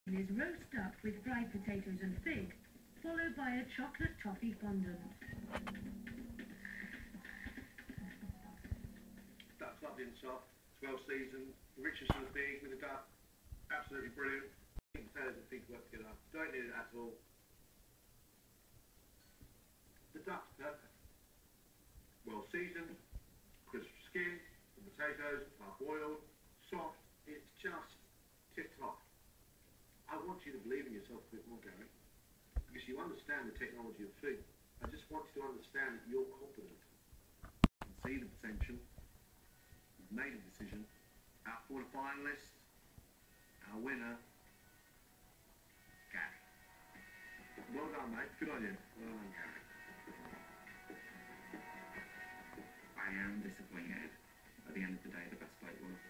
is roast duck with fried potatoes and fig, followed by a chocolate toffee fondant. Duck's lovely and soft, it's well seasoned, the richness of the pig with the duck, absolutely brilliant. Potatoes and pig work together, don't need it at all. The duck's perfect. Well seasoned, crisp skin, the potatoes are boiled, soft, it's just tip-top. I want you to believe in yourself a bit more, Gary, because you understand the technology of food. I just want you to understand that you're confident and see the potential. You've made a decision. Our quarter-finalists, our winner, Gary. Well done, mate. Good on you. Well done, Gary. I am disappointed. At the end of the day, the best plate won.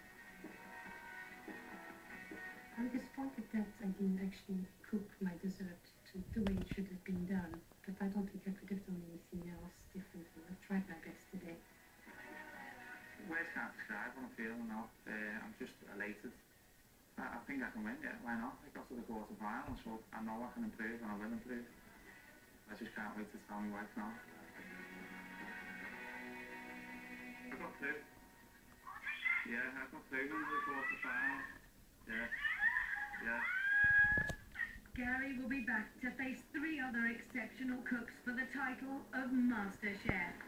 I'm disappointed that I didn't actually cook my dessert the way it should have been done, but I don't think I could have done anything else differently. I've tried my best today. Words can't describe what I'm feeling now. I'm just elated. I think I can win, yeah, why not? I got to the quarter-final, so I know I can improve and I will improve. I just can't wait to tell my wife now. I got through. Yeah, I got through into the quarter-final. Yeah. Yeah. Gary will be back to face 3 other exceptional cooks for the title of Master Chef.